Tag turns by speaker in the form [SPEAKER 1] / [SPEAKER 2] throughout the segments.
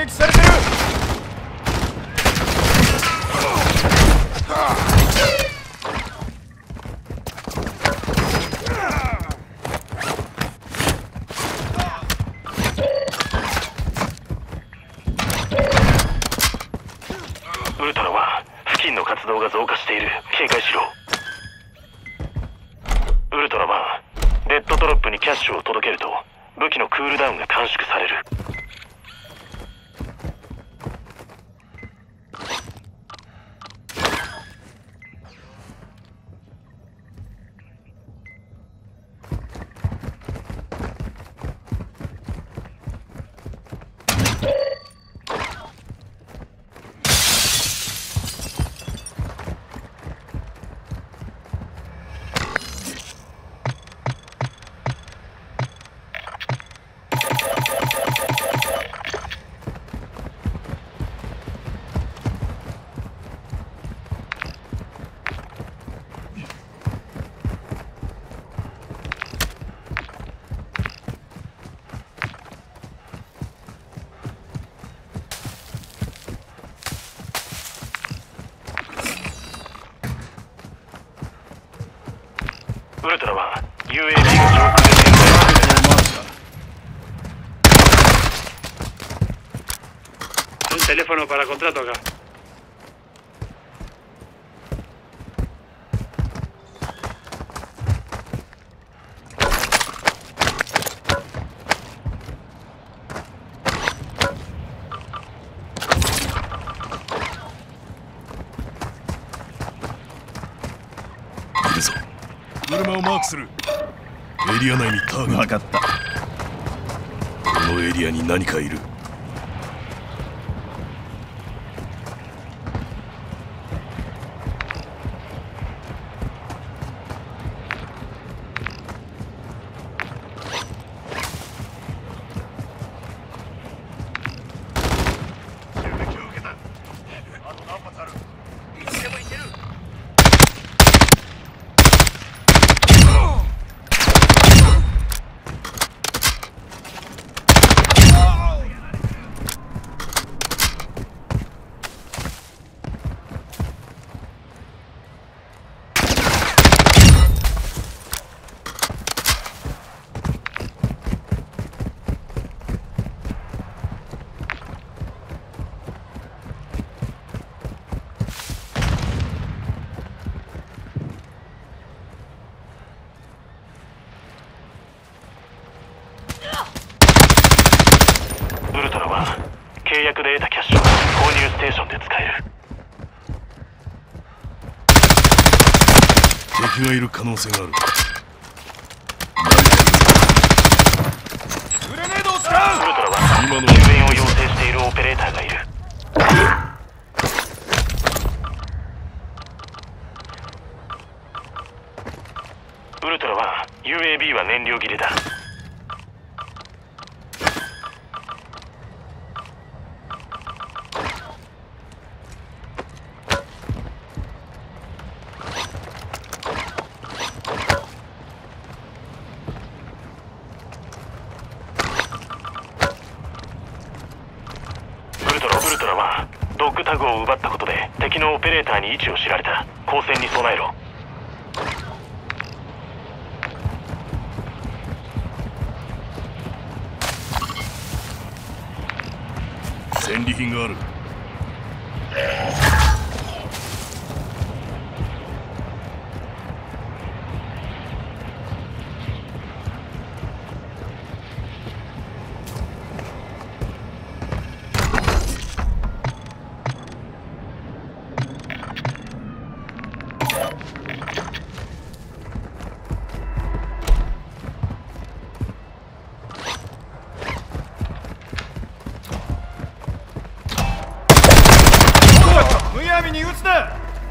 [SPEAKER 1] 撃されてる。
[SPEAKER 2] ウルトラは付近の活動が増加している。警戒しろ。ウルトラはレッドドロップにキャッシュを届けると武器のクールダウンが短縮される。ウルトラは UAV が上空で
[SPEAKER 3] Un teléfono para contrato acá.
[SPEAKER 1] いるぞ。車をマークする。エリア内にターが。分かった。このエリアに何かいる。
[SPEAKER 2] ウルトラは契約で得たキャッシュは購入ステーションで使える。
[SPEAKER 1] 敵がいる可能性がある。グレネードを使う。
[SPEAKER 2] ウルトラは救援を要請しているオペレーターがいる。ウルトラは UAB は燃料切れだ。ウルトラはドッグタグを奪ったことで敵のオペレーターに位置を知られた。交戦に備えろ。
[SPEAKER 1] 戦利品がある。むやみに撃つな。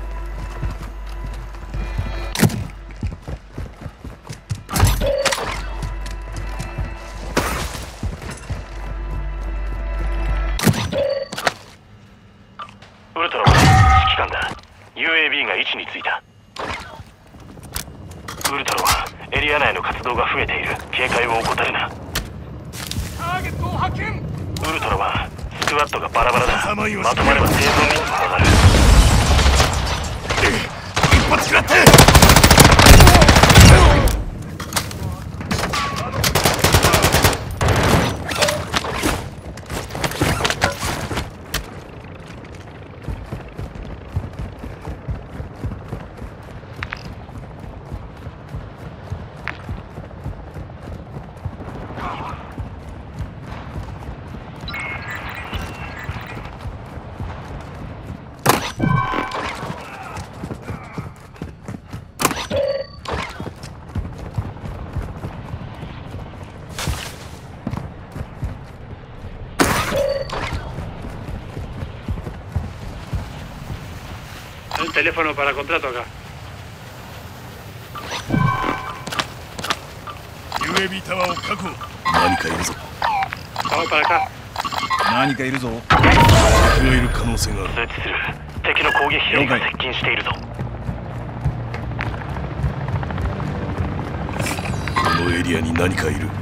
[SPEAKER 2] ウルトラは指揮官だ。 UAB が位置についた。ウルトラはエリア内の活動が増えている。警戒を怠るな。
[SPEAKER 1] ターゲットを発見。
[SPEAKER 2] ウルトラはスクワットがバラバラだ。まとまれば生存率も上がる。
[SPEAKER 1] 一発食らって。
[SPEAKER 3] Un teléfono para contrato acá.
[SPEAKER 1] UAV タワーを確保。何かいるぞ。
[SPEAKER 3] Vamos para acá.
[SPEAKER 1] 何かいるぞ。敵がいる可能性がある。
[SPEAKER 2] 通知する。敵の攻撃兵が接近しているぞ。
[SPEAKER 1] このエリアに何かいる。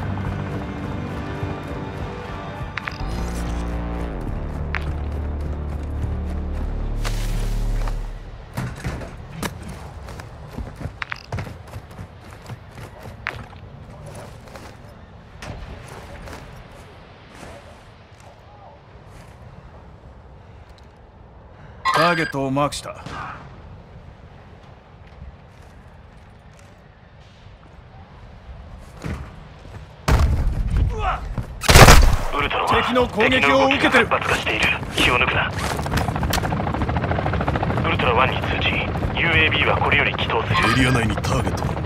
[SPEAKER 1] ターゲットをマークした。
[SPEAKER 2] ウルトラは
[SPEAKER 1] 敵の攻撃を受けてる。
[SPEAKER 2] 活発化している。気を抜くな。ウルトラ1に通知。UAB はこれより起動する。
[SPEAKER 1] エリア内にターゲットだ。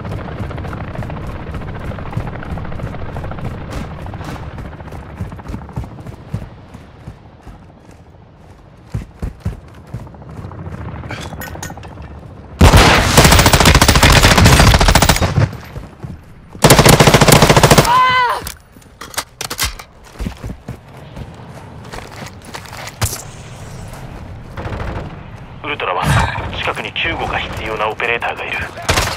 [SPEAKER 2] ウルトラ1、近くに救護が必要なオペレーターがいる。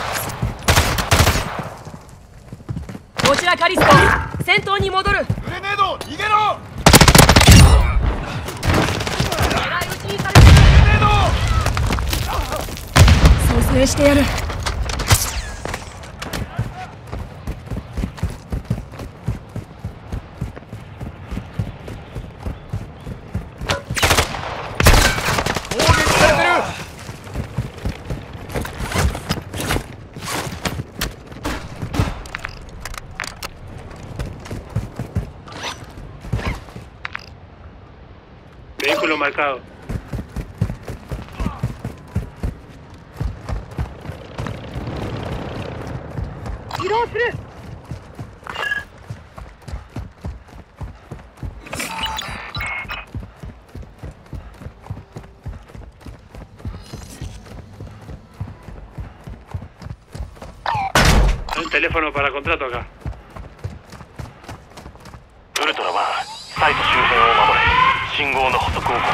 [SPEAKER 4] こちらカリスト、戦闘に戻る。
[SPEAKER 1] グレネード逃げろ。
[SPEAKER 4] 狙い撃ちにされてる。
[SPEAKER 1] グレネード。
[SPEAKER 4] 蘇生してやる。
[SPEAKER 3] Vehículo marcado. Un teléfono para contrato acá.
[SPEAKER 2] ウルトラ1、サイト周辺を守れ。信号の補足を試みる。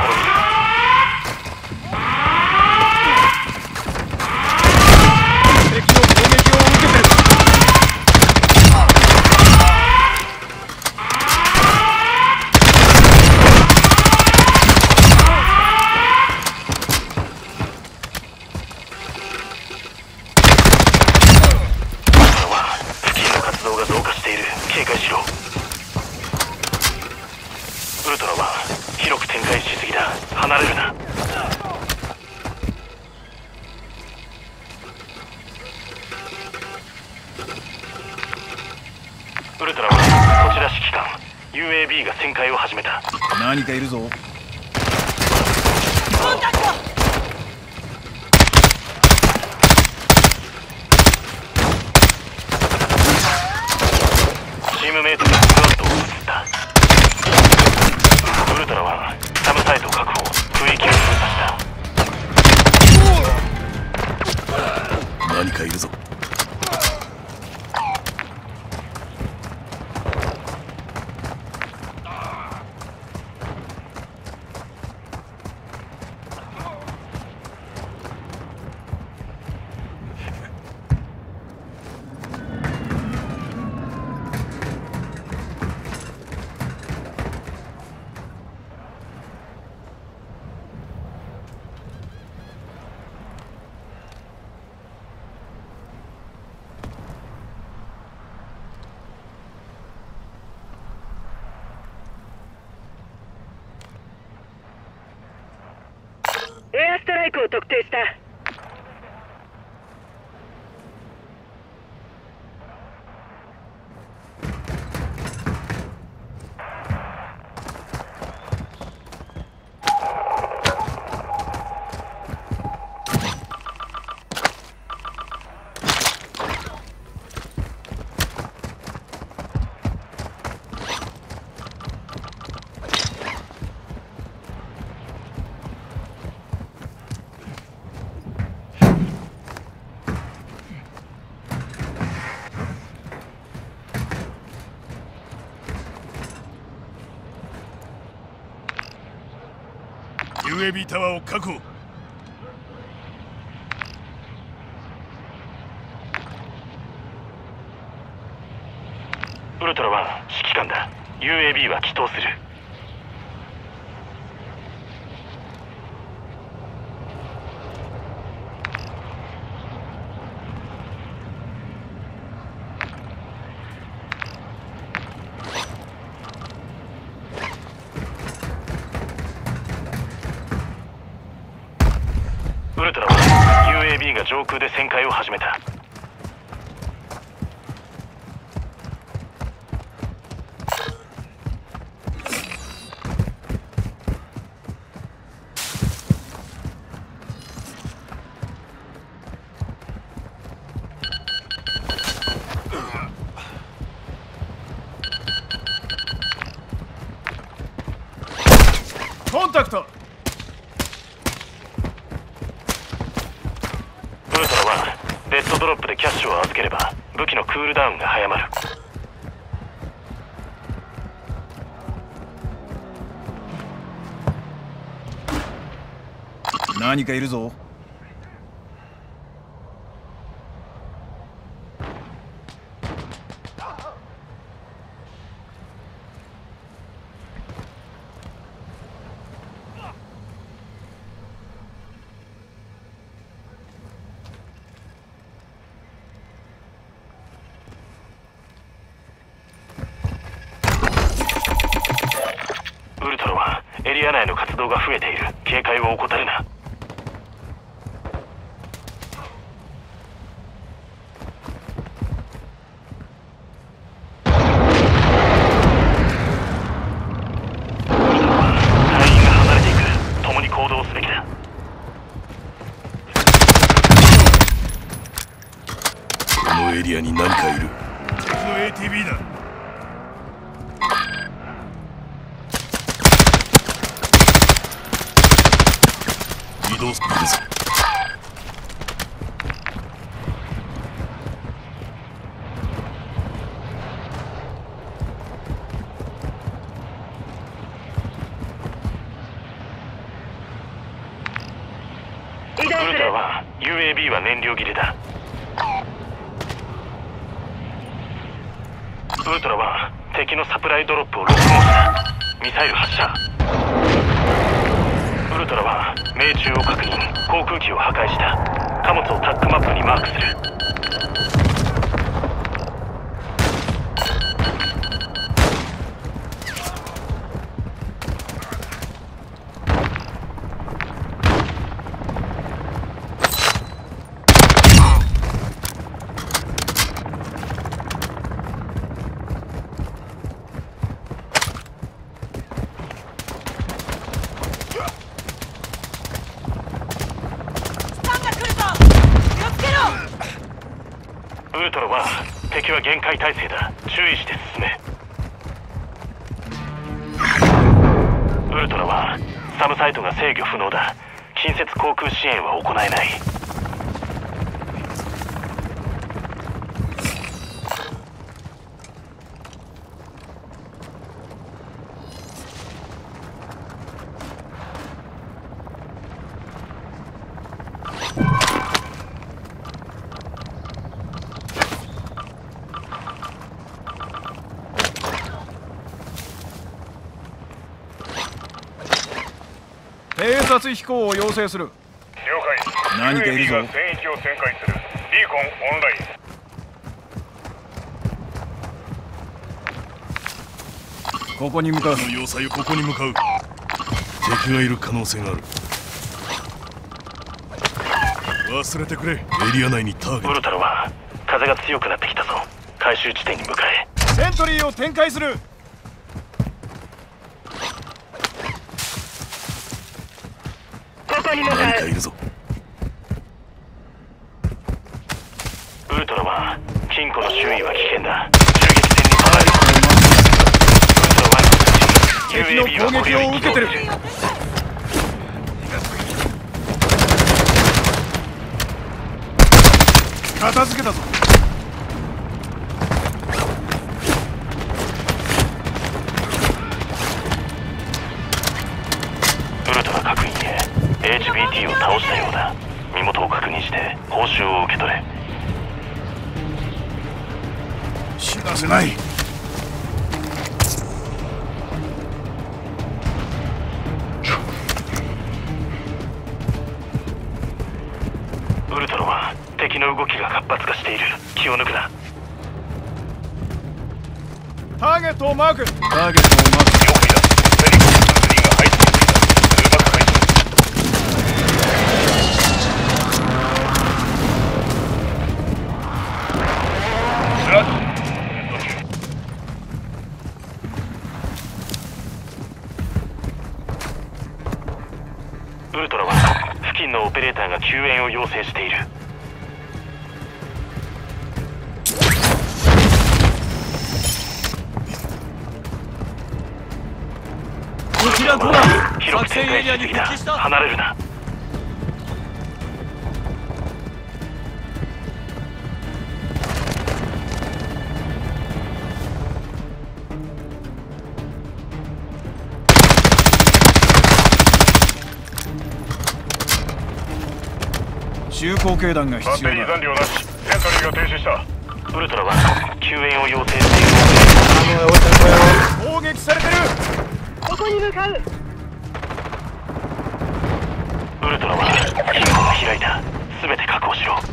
[SPEAKER 1] 敵の攻撃を受けてる。
[SPEAKER 2] 付近の活動が増加している。警戒しろ。ウルトラ1、広く展開しすぎだ。離れるな。ウルトラ1、こちら指揮官。UAB が旋回を始めた。
[SPEAKER 1] 何かいるぞ。
[SPEAKER 4] コンタクト。
[SPEAKER 2] チームメイトがスクワットを作った。ウルトラ1、サムサイト確保。雰囲気を封鎖した。
[SPEAKER 1] 何かいるぞ。
[SPEAKER 5] を特定した。
[SPEAKER 1] UAB タワーを確保。
[SPEAKER 2] ウルトラワン、指揮官だ。 UAB は帰投する。ウルトラは UAB が上空で旋回を始めた。
[SPEAKER 1] コンタクト。
[SPEAKER 2] レッドドロップでキャッシュを預ければ武器のクールダウンが早まる。
[SPEAKER 1] 何かいるぞ。
[SPEAKER 2] ウルトラはエリア内の活動が増えている。警戒を怠るな。隊員が離れていく。共に行動すべきだ。
[SPEAKER 1] このエリアに何かいる。敵の ATB だ。移動するぞ。
[SPEAKER 2] ウルトラは UAB は燃料切れだ。ウルトラは敵のサプライドロップをロックオンした。ミサイル発射。ウルトラは命中を確認。航空機を破壊した。貨物をタックマップにマークする。ウルトラは敵は限界態勢だ。注意して進め。ウルトラはサムサイトが制御不能だ。近接航空支援は行えない。
[SPEAKER 1] 偵察飛行を要請する。
[SPEAKER 3] 了解。
[SPEAKER 1] 何かいるぞ。
[SPEAKER 3] UAB が全域を旋回する。ビーコンオンライン。
[SPEAKER 1] ここに向かう。要塞をここに向かう。敵がいる可能性がある。 忘れてくれ。エリア内にターゲッ
[SPEAKER 2] ウルトラは風が強くなってきたぞ。回収地点に向かえ。
[SPEAKER 1] ト。セントリーを展開する。
[SPEAKER 5] ここに向かう。
[SPEAKER 1] 何かいるぞ。
[SPEAKER 2] ウルトラは金庫の周囲は危険だ。銃撃戦に備える。ウルトラ1の通知。
[SPEAKER 1] 敵の
[SPEAKER 2] UAV は
[SPEAKER 1] 攻撃を受けてる。片付けたぞ。
[SPEAKER 2] ウルトラ各員へ HBT を倒したようだ。身元を確認して報酬を受け取れ。
[SPEAKER 1] 死なせない。
[SPEAKER 2] ウルトラは敵の動きが活発化している。気を抜くな。
[SPEAKER 1] ターゲットをマーク。
[SPEAKER 2] 了解だ。セリコ2-3が入っている。空爆開始。スラッシュ。ウルトラは付近のオペレーターが救援を要請している。
[SPEAKER 6] こちらコナン、
[SPEAKER 2] 広く展開しすぎだ。離れるな。
[SPEAKER 1] 中高警団が必要だ。
[SPEAKER 2] 残量なし。セントリーが停止した。ウルトラは救援を要請している。
[SPEAKER 1] 攻撃されてる。
[SPEAKER 5] ここに向かう。
[SPEAKER 2] ウルトラは金庫が開いた。全て確保しろ。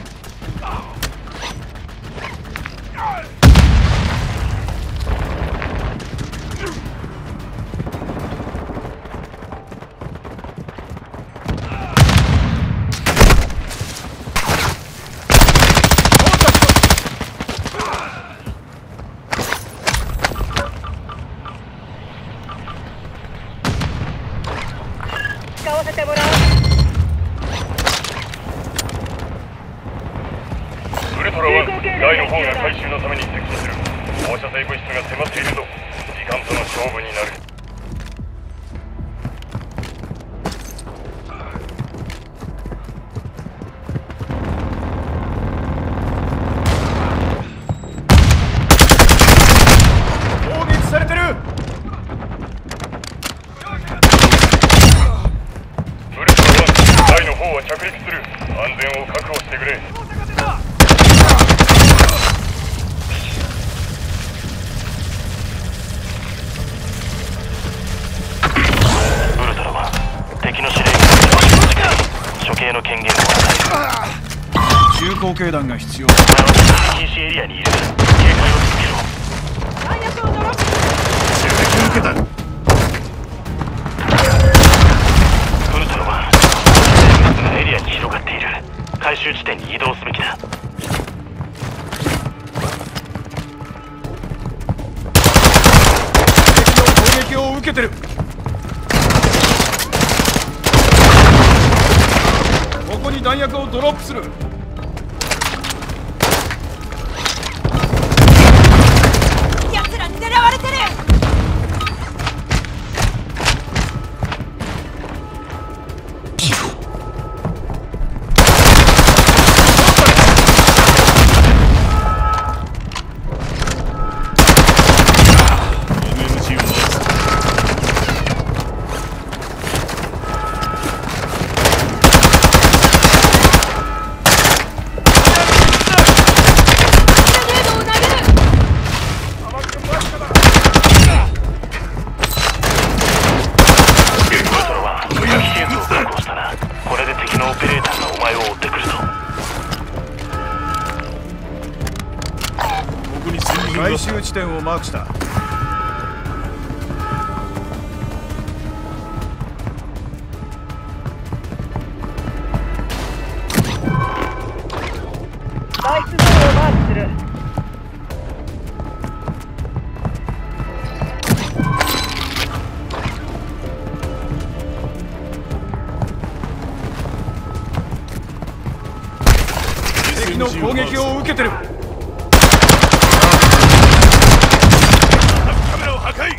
[SPEAKER 5] 使わせてもらう。
[SPEAKER 2] ウルトラは大の方が回収のために接近する。放射性物質が迫っているぞ。時間との勝負になる。
[SPEAKER 1] 攻撃されてる。
[SPEAKER 2] ウルトラは大の方は着陸する。安全を確保してくれ。ウルトラは敵の司令官に処刑の権限を与える。
[SPEAKER 1] 中高警団が必要だ。
[SPEAKER 2] 禁止エリアにいる。警戒を続けろ。
[SPEAKER 5] 弾薬をドロップ。
[SPEAKER 1] 襲撃を受けた。
[SPEAKER 2] ウルトラは生物がエリアに広がっている。回収地点に移動すべきだ。
[SPEAKER 1] 敵の攻撃を受けてる。ここに弾薬をドロップする。
[SPEAKER 4] 奴らに狙われてる。
[SPEAKER 1] OMG を回す。
[SPEAKER 2] これで敵のオペレーターがお前を追ってくるぞ。
[SPEAKER 1] ここに戦軍が。回収地点をマークした。 攻撃を受けてる。カメラを破壊。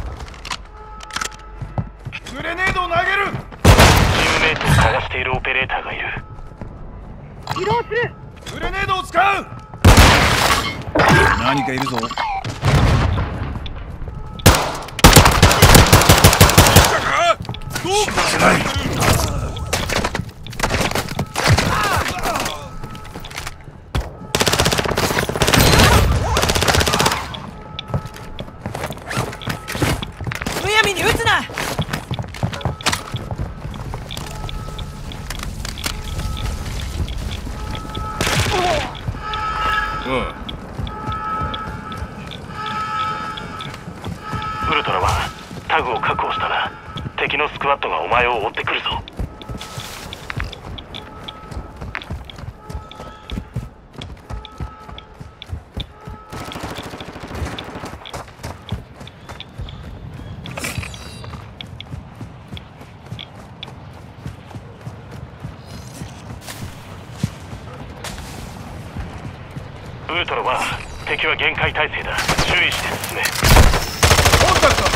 [SPEAKER 1] グレネードを投げる。
[SPEAKER 2] チームメイトを探しているオペレーターがいる。
[SPEAKER 5] 移動する。
[SPEAKER 1] グレネードを使う。何かいるぞ。どうかない。
[SPEAKER 4] むやみに撃つな。
[SPEAKER 2] ウルトラマン、タグを確保したな。敵のスクワットがお前を追ってくるぞ。ウルトラマン、敵は限界態勢だ。注意して進め。
[SPEAKER 1] コンタクト。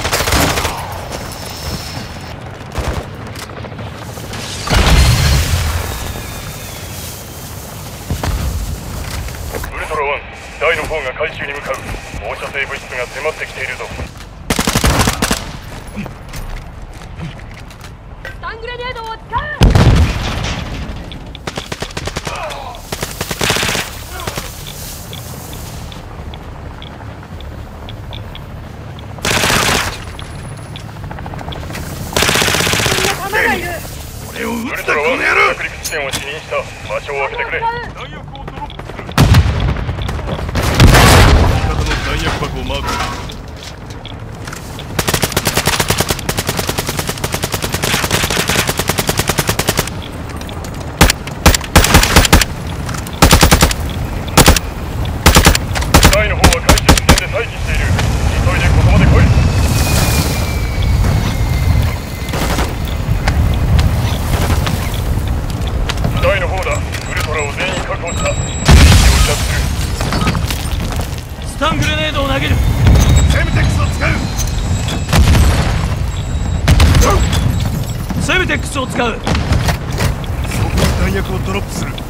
[SPEAKER 2] ウルトラ1、大の方が回収に向かう。放射性物質が迫ってきているぞ。
[SPEAKER 4] スタングレネードを使う。
[SPEAKER 5] 弾がいる。
[SPEAKER 1] 俺を撃
[SPEAKER 2] ウル
[SPEAKER 1] つな、こ
[SPEAKER 2] トラ1、
[SPEAKER 1] の野郎。
[SPEAKER 2] 着陸地点を視認した。場所を開けてくれ。
[SPEAKER 1] 弾薬をドロップする。味方の弾薬箱をマークする。
[SPEAKER 2] 大の方は回収地点で待機している。急いでここまで来い。大の方だ。ウルトラを全員確保した。離脱する。
[SPEAKER 6] スタングレネードを投げる。
[SPEAKER 1] セムテックスを使う。
[SPEAKER 6] セムテックスを使う。
[SPEAKER 1] そこに弾薬をドロップする。